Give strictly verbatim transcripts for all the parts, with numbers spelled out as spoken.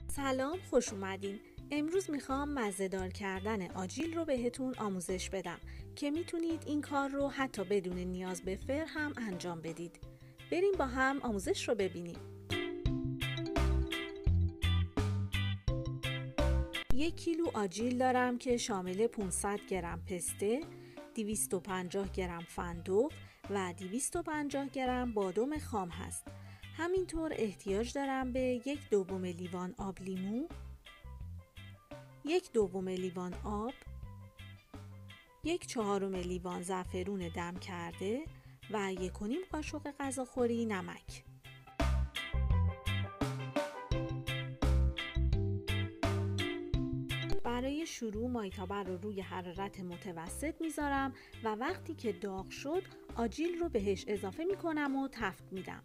سلام، خوش اومدین. امروز میخوام مزه‌دار کردن آجیل رو بهتون آموزش بدم که میتونید این کار رو حتی بدون نیاز به فر هم انجام بدید. بریم با هم آموزش رو ببینیم. یک کیلو آجیل دارم که شامل پانصد گرم پسته، دویست و پنجاه گرم فندق و دویست و پنجاه گرم بادام خام هست. همینطور احتیاج دارم به یک دوم لیوان آب لیمو، یک دوم لیوان آب، یک چهارم لیوان زعفرون دم کرده و یک و نیم قاشق غذاخوری نمک. برای شروع مایتابه رو روی حرارت متوسط میذارم و وقتی که داغ شد آجیل رو بهش اضافه میکنم و تفت میدم.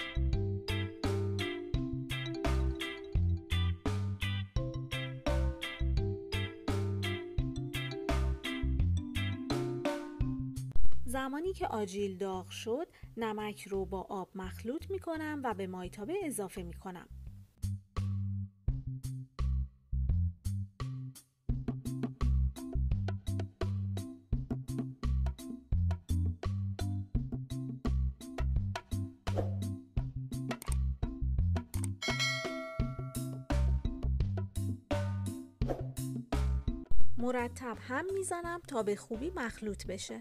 زمانی که آجیل داغ شد نمک رو با آب مخلوط میکنم و به مایتابه اضافه میکنم. مرتب هم میزنم تا به خوبی مخلوط بشه.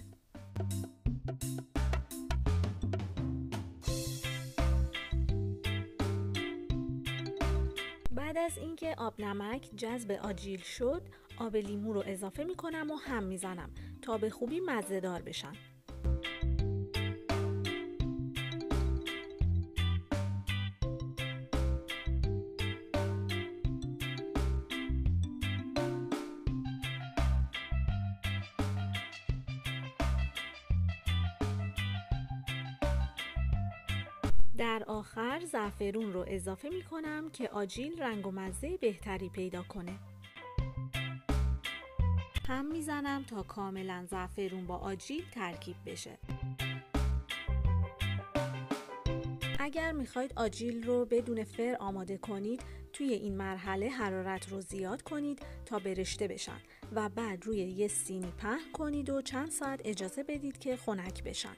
بعد از اینکه آب نمک جذب آجیل شد، آب لیمو رو اضافه میکنم و هم میزنم تا به خوبی مزه دار بشن. در آخر زعفرون رو اضافه می کنم که آجیل رنگ و مزه بهتری پیدا کنه. هم می زنم تا کاملا زعفرون با آجیل ترکیب بشه. اگر می خواید آجیل رو بدون فر آماده کنید، توی این مرحله حرارت رو زیاد کنید تا برشته بشن و بعد روی یه سینی پهن کنید و چند ساعت اجازه بدید که خنک بشن.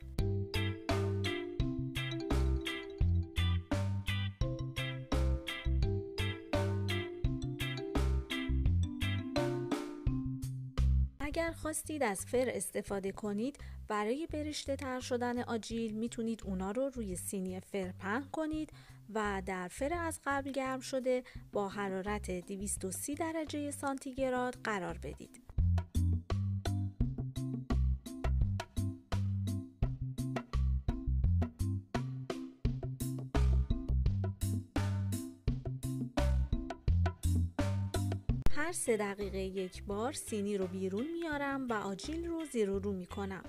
اگر خواستید از فر استفاده کنید برای برشته تر شدن آجیل میتونید اونا رو روی سینی فر پهن کنید و در فر از قبل گرم شده با حرارت دویست و سی درجه سانتیگراد قرار بدید. هر سه دقیقه یک بار سینی رو بیرون میارم و آجیل رو زیر و رو میکنم.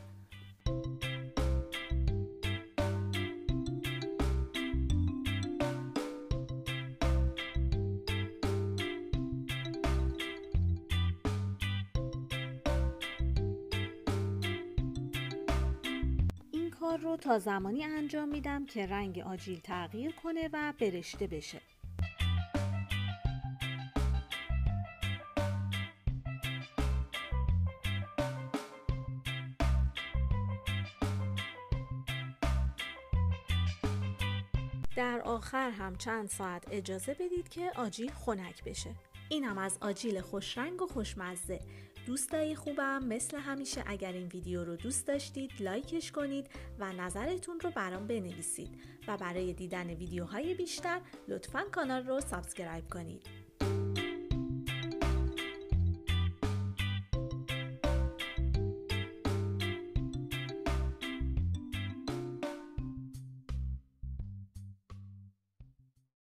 این کار رو تا زمانی انجام میدم که رنگ آجیل تغییر کنه و برشته بشه. در آخر هم چند ساعت اجازه بدید که آجیل خنک بشه. اینم از آجیل خوش رنگ و خوشمزه. دوستای خوبم، مثل همیشه اگر این ویدیو رو دوست داشتید لایکش کنید و نظرتون رو برام بنویسید و برای دیدن ویدیوهای بیشتر لطفاً کانال رو سابسکرایب کنید.